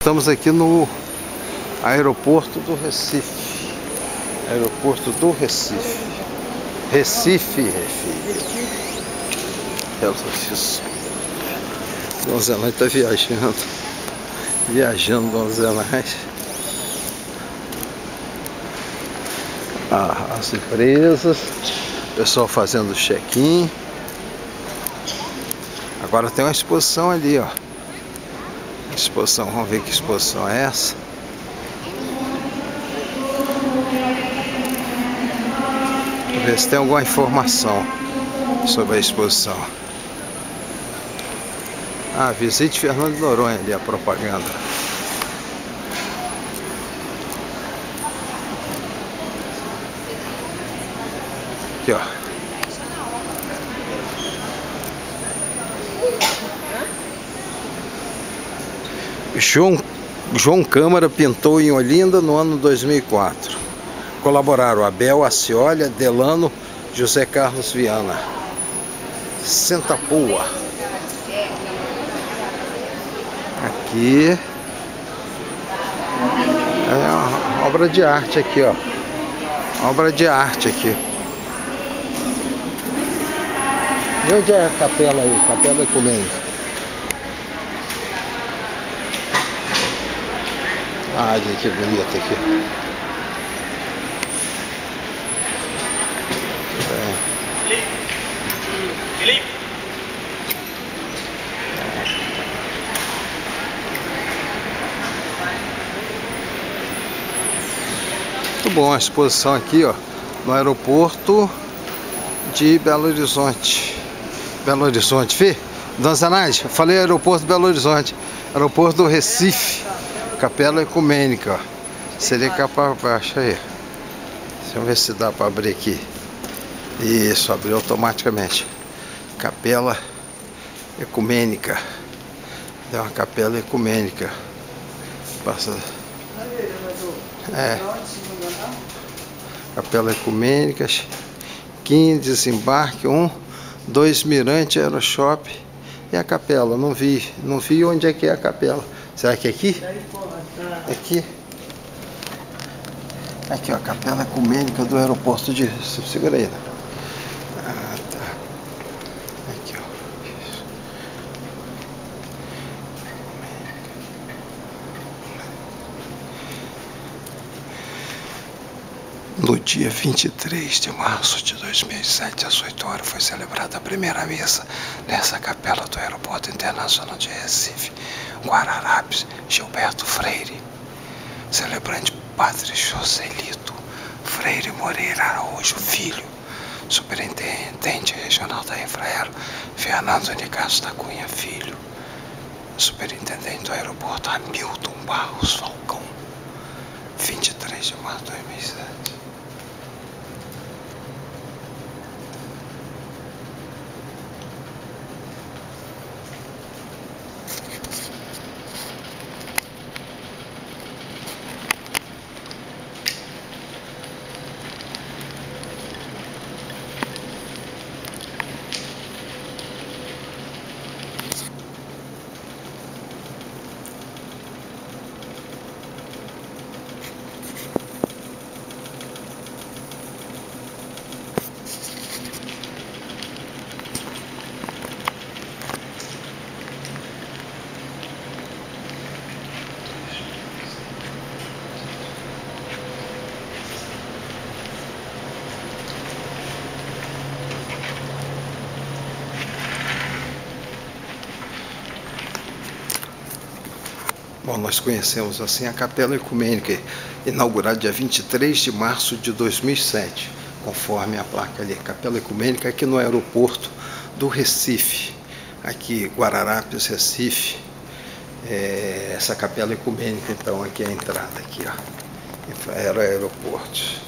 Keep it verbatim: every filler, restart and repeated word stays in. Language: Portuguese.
estamos aqui no aeroporto do Recife. Aeroporto do Recife. Recife, Recife. Isso. Donzelã está viajando. Viajando, Donzelã. Ah, as empresas. Pessoal fazendo check-in. Agora tem uma exposição ali, ó. Exposição, vamos ver que exposição é essa. Vamos ver se tem alguma informação sobre a exposição. Ah, visite Fernando de Noronha ali, a propaganda. Aqui, ó. João, João Câmara pintou em Olinda no ano dois mil e quatro. Colaboraram Abel Acioli, Delano, José Carlos Viana. Senta Poa. Aqui é uma obra de arte aqui, ó. Obra de arte aqui. E onde é a capela aí? Capela Ecumênica. Ah, olha que bonito aqui. É. Muito bom a exposição aqui, ó, no aeroporto de Belo Horizonte. Belo Horizonte, Fê? Dona Zenaide, eu falei aeroporto de Belo Horizonte. Aeroporto do Recife. Capela Ecumênica, ó. Seria cá para baixo aí. Deixa eu ver se dá para abrir aqui. Isso, abriu automaticamente. Capela Ecumênica. É uma capela ecumênica. Passa. É. Capela Ecumênica. quinze, desembarque, um, dois, Mirante, Aeroshop. E a capela, não vi. Não vi onde é que é a capela. Será que é aqui? Aqui. Aqui, ó, a capela ecumênica do aeroporto de... Segura aí, né? Ah, tá. Aqui, ó. No dia vinte e três de março de dois mil e sete, às oito horas, foi celebrada a primeira missa nessa capela do Aeroporto Internacional de Recife, Guararapes, Gilberto Freire. Celebrante Padre Joselito Freire Moreira Araújo Filho, Superintendente Regional da Infraero Fernando Nicasso da Cunha Filho, Superintendente do Aeroporto Hamilton Barros Falcão, vinte e três de março de dois mil e sete. Bom, nós conhecemos assim a Capela Ecumênica, inaugurada dia vinte e três de março de dois mil e sete, conforme a placa ali, Capela Ecumênica aqui no aeroporto do Recife, aqui Guararapes, Recife. É, essa Capela Ecumênica, então, aqui é a entrada aqui, ó, era aeroporto.